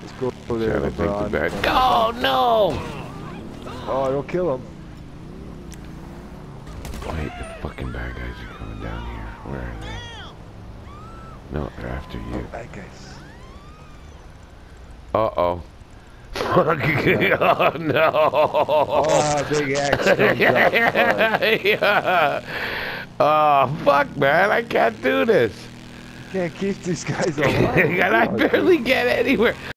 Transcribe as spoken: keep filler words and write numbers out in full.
Let's go there, Trying to think LeBron. the bad. Oh no! Oh, don't kill him. Wait, the fucking bad guys are coming down here. Where are they? No, they're after you. Oh, bad guys. Uh oh. Oh no! Oh, big axe comes up. Yeah. Oh fuck, man! I can't do this. Can't keep these guys alive. And I barely get anywhere.